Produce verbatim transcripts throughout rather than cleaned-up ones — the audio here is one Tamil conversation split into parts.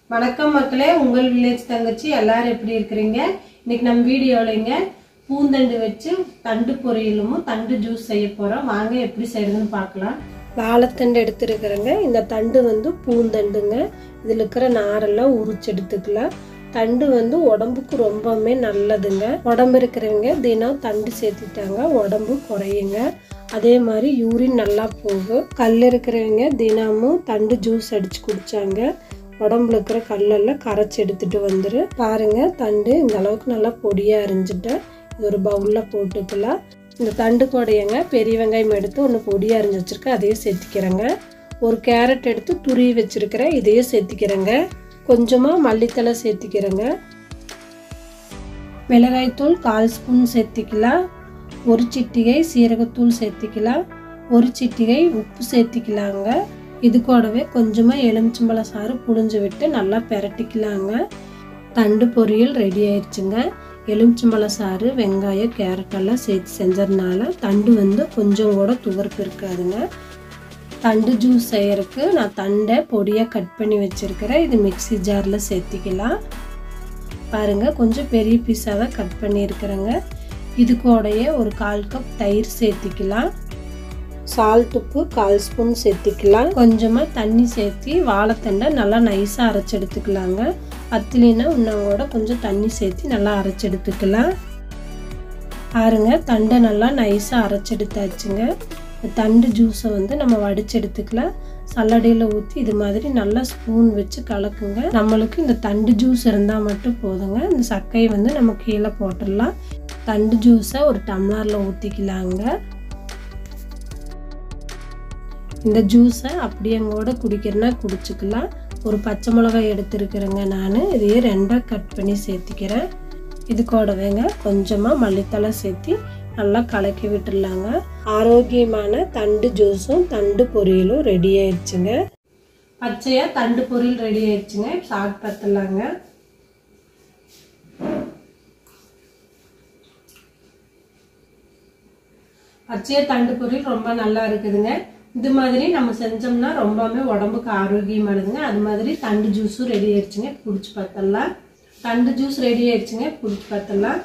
வணக்கம் மக்களே, உங்கள் வில்லேஜ் தங்கச்சி எல்லாரும் எப்படி இருக்கீங்க? இன்னைக்கு நம்ம வீடியோலங்க பூந்தண்டு வச்சு தண்டு பொரியலும் தண்டு ஜூஸ் செய்ய போறோம். வாங்க எப்படி செய்யறதுன்னு பார்க்கலாம். வாழைத்தண்டு எடுத்துருக்கிறேங்க. இந்த தண்டு வந்து பூந்தண்டுங்க. இதில் இருக்கிற நாரெல்லாம் உரிச்சு எடுத்துக்கலாம். தண்டு வந்து உடம்புக்கு ரொம்பவுமே நல்லதுங்க. உடம்பு இருக்கிறவங்க தினம் தண்டு சேர்த்துட்டாங்க உடம்பு குறையுங்க. அதே மாதிரி யூரின் நல்லா போகும். கல் இருக்கிறவங்க தினமும் தண்டு ஜூஸ் அடிச்சு குடிச்சாங்க உடம்புல இருக்கிற கல்லெல்லாம் கரைச்சி எடுத்துட்டு வந்துரு. பாருங்க, தண்டு இந்த அளவுக்கு நல்லா பொடியா அரிஞ்சுட்டு இது ஒரு பவுல்ல போட்டுக்கலாம். இந்த தண்டு கூடையங்க பெரிய வெங்காயம் எடுத்து ஒன்று பொடியா அரிஞ்சு வச்சிருக்கேன், அதையும் சேர்த்திக்கிறேங்க. ஒரு கேரட் எடுத்து துருவி வச்சிருக்கிறேன், இதையும் சேர்த்திக்கிறேங்க. கொஞ்சமா மல்லித்தலை சேர்த்திக்கிறேங்க. மிளகாய்த்தூள் கால் ஸ்பூன் சேர்த்திக்கலாம். ஒரு சிட்டிகை சீரகத்தூள் சேர்த்திக்கலாம். ஒரு சிட்டிகை உப்பு சேர்த்திக்கலாங்க. இது கூடவே கொஞ்சமாக எலுமிச்சம்பழ சாறு புழிஞ்சு விட்டு நல்லா பெரட்டிக்கலாங்க. தண்டு பொரியல் ரெடி ஆயிடுச்சுங்க. எலுமிச்சம்பழ சாறு வெங்காயம் கேரட் எல்லாம் சேர்த்து செஞ்சதுனால தண்டு வந்து கொஞ்சம் கூட துவர்ப்பு இருக்காதுங்க. தண்டு ஜூஸ் செய்யறதுக்கு நான் தண்டை பொடியாக கட் பண்ணி வச்சிருக்கிறேன். இது மிக்சி ஜாரில் சேர்த்திக்கலாம். பாருங்க, கொஞ்சம் பெரிய பீஸாக தான் கட் பண்ணியிருக்கிறேங்க. இது கூடயே ஒரு கால் கப் தயிர் சேர்த்திக்கலாம். சால்ட் உப்பு கால் ஸ்பூன் சேர்த்திக்கலாம். கொஞ்சமாக தண்ணி சேர்த்தி வாழைத்தண்டை நல்லா நைஸாக அரைச்சி எடுத்துக்கலாங்க. பத்திலினா இன்னோட கொஞ்சம் தண்ணி சேர்த்தி நல்லா அரைச்சி எடுத்துக்கலாம். பாருங்க, தண்டை நல்லா நைஸாக அரைச்சி எடுத்தாச்சுங்க. தண்டு ஜூஸை வந்து நம்ம வடிச்சு எடுத்துக்கலாம். சல்லடையில் ஊற்றி இது மாதிரி நல்லா ஸ்பூன் வச்சு கலக்குங்க. நம்மளுக்கு இந்த தண்டு ஜூஸ் இருந்தால் மட்டும் போதுங்க. இந்த சக்கையை வந்து நம்ம கீழே போட்டுடலாம். தண்டு ஜூஸை ஒரு டம்ளரில் ஊற்றிக்கலாங்க. இந்த ஜூஸை அப்படியே கூட குடிக்கிறேன்னா குடிச்சுக்கலாம். ஒரு பச்சை மிளகாய் எடுத்துருக்கிறேங்க நான், இதையே ரெண்டாக கட் பண்ணி சேர்த்திக்கிறேன். இது கூடவேங்க கொஞ்சமாக மல்லித்தலை சேர்த்தி நல்லா கலக்கி விட்டுடலாங்க. ஆரோக்கியமான தண்டு ஜூஸும் தண்டு பொரியலும் ரெடி ஆயிடுச்சுங்க. பச்சையாக தண்டு பொரியல் ரெடி ஆயிடுச்சுங்க. சாப்பிட்டு பார்த்துலாங்க. பச்சையாக தண்டு பொரியல் ரொம்ப நல்லா இருக்குதுங்க. இது மாதிரி நம்ம செஞ்சோம்னா ரொம்பவே உடம்புக்கு ஆரோக்கியமானதுங்க. அது மாதிரி தண்டு ஜூஸும் ரெடி ஆயிடுச்சுங்க. குடிச்சு பார்த்தலாம். தண்டு ஜூஸ் ரெடி ஆயிடுச்சுங்க. குடிச்சு பார்த்தலாம்.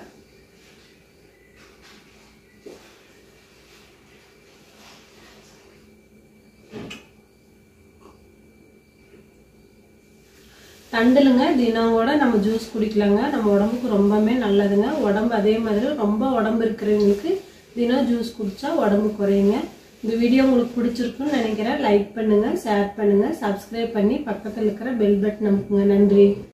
தண்டுலுங்க தினம் கூட நம்ம ஜூஸ் குடிக்கலாங்க. நம்ம உடம்புக்கு ரொம்பவே நல்லதுங்க. உடம்பு அதே மாதிரி ரொம்ப உடம்பு இருக்கிறவங்களுக்கு தினம் ஜூஸ் குடிச்சா உடம்பு குறையுங்க. இந்த வீடியோ உங்களுக்கு பிடிச்சிருக்குன்னு நினைக்கிறேன். லைக் பண்ணுங்க, ஷேர் பண்ணுங்க, சப்ஸ்கிரைப் பண்ணி பக்கத்தில் இருக்கிற பெல் பட்டன் அமுக்குங்க. நன்றி.